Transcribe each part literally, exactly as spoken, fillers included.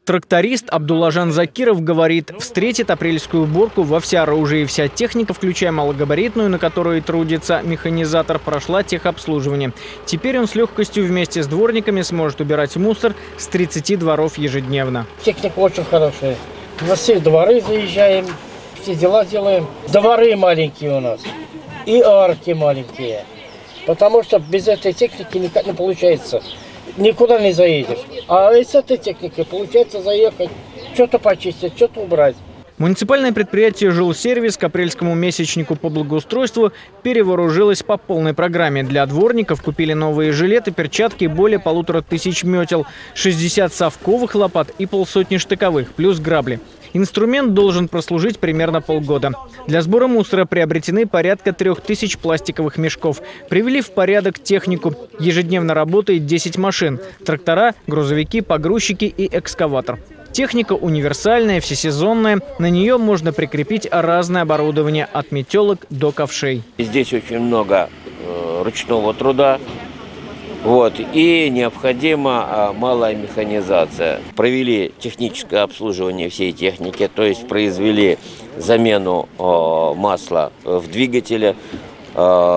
Тракторист Абдуллажан Закиров говорит, встретит апрельскую уборку во всеоружии. Вся техника, включая малогабаритную, на которой трудится механизатор, прошла техобслуживание. Теперь он с легкостью вместе с дворниками сможет убирать мусор с тридцати дворов ежедневно. Техника очень хорошая. На все дворы заезжаем, все дела делаем. Дворы маленькие у нас и арки маленькие. Потому что без этой техники никак не получается. Никуда не заедешь. А с этой техникой получается заехать, что-то почистить, что-то убрать. Муниципальное предприятие «Жилсервис» к апрельскому месячнику по благоустройству перевооружилось по полной программе. Для дворников купили новые жилеты, перчатки, более полутора тысяч метел, шестьдесят совковых лопат и полсотни штыковых, плюс грабли. Инструмент должен прослужить примерно полгода. Для сбора мусора приобретены порядка трех тысяч пластиковых мешков. Привели в порядок технику. Ежедневно работает десять машин. Трактора, грузовики, погрузчики и экскаватор. Техника универсальная, всесезонная. На нее можно прикрепить разное оборудование от метелок до ковшей. Здесь очень много э, ручного труда. Вот, и необходима малая механизация. Провели техническое обслуживание всей техники, то есть произвели замену э, масла в двигателе, э,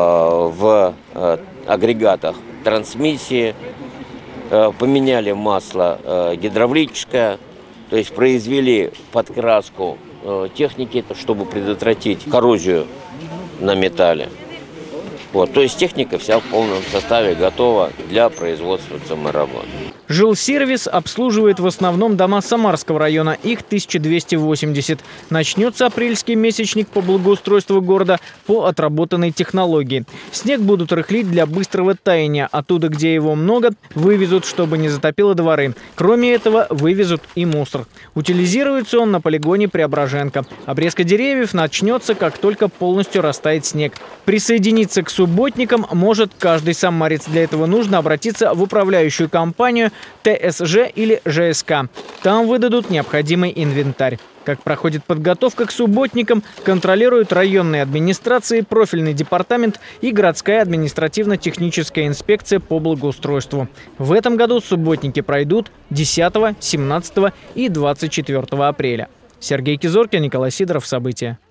в э, агрегатах трансмиссии, э, поменяли масло э, гидравлическое, то есть произвели подкраску э, техники, чтобы предотвратить коррозию на металле. Вот, то есть техника вся в полном составе готова для производства самоработы. Жилсервис обслуживает в основном дома Самарского района. Их тысяча двести восемьдесят. Начнется апрельский месячник по благоустройству города по отработанной технологии. Снег будут рыхлить для быстрого таяния. Оттуда, где его много, вывезут, чтобы не затопило дворы. Кроме этого, вывезут и мусор. Утилизируется он на полигоне Преображенка. Обрезка деревьев начнется, как только полностью растает снег. Присоединиться к субботникам может каждый самарец. Для этого нужно обратиться в управляющую компанию Тэ Эс Жэ или Жэ Эс Ка. Там выдадут необходимый инвентарь. Как проходит подготовка к субботникам, контролируют районные администрации, профильный департамент и городская административно-техническая инспекция по благоустройству. В этом году субботники пройдут десятого, семнадцатого и двадцать четвёртого апреля. Сергей Кизоркин, Николай Сидоров. События.